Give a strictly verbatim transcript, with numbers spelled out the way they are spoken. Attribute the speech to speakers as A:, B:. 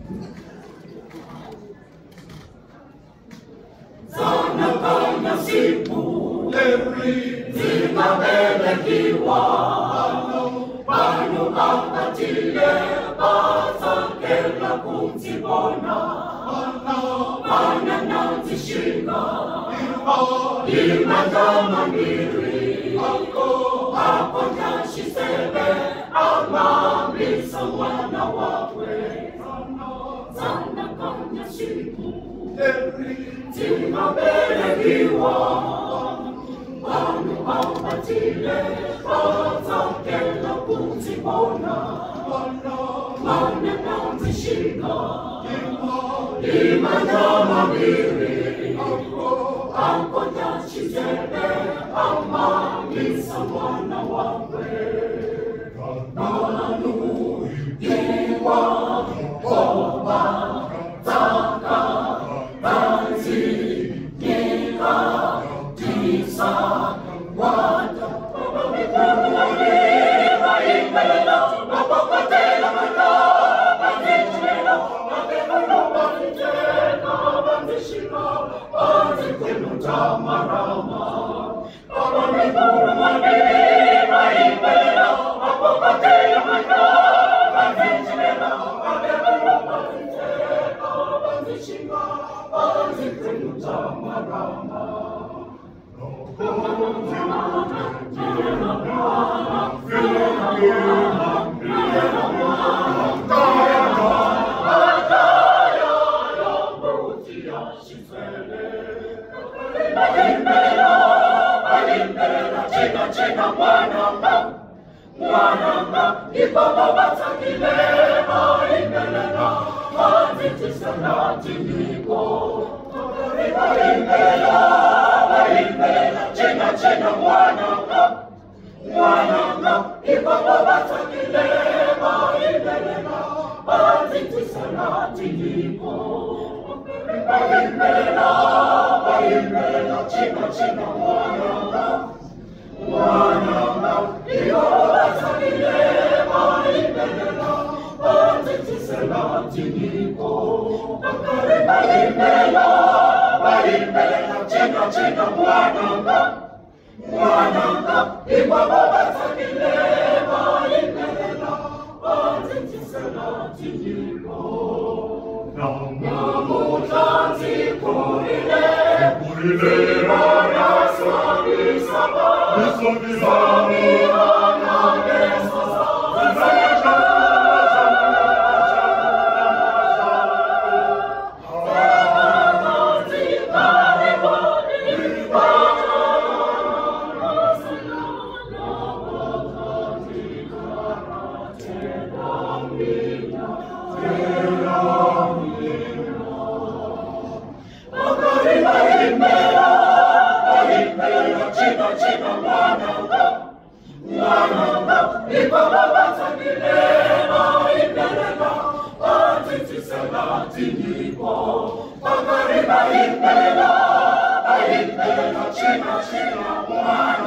A: Sana kanya sipu zikabelekiwa pano kapatile pasakela kumtibona pana nazishika imatamangiri hapo nashisebe amamisa mwana wakwe sana kanya sipu zikabelekiwa pano kapatile pasakela kumtibona pana nazishika imatamangiri hapo nashisebe amamisa mwana wakwe nanu iwa oba taka tanzi nika tisa wata wabibumulira imbela wapokotela mata wazitela wabibulu wazitela wazishika wazikunuta marama wabibumulira imbela wapokotela mata wazitela wabibulu wazitela wazishika wazikunuta marama Chega mwananga, mwananga, ibaba batakile imbelena, mazitisa tiniko. Imbela, imbela, chega chega mwananga, mwananga, ibaba batakile imbelena, mazitisa tiniko. Imbela, imbela, chega chega mwananga. Mwananga, ibaba batakile imbelena, mazitisa tiniko. Imbela, imbela, chega chega mwananga, mwananga, ibaba batakile imbelena, mazitisa tiniko. Namutanzi kurile, kurile rana swami saba, swami rana nesasa, zayasha, Namutanzi kareba, Namutanzi karate damina, chega chega mwananga, mwananga, ibaba batakile imbelena, mazitisa tiniko. Pakariba imbela, imbela, chega chega mwananga.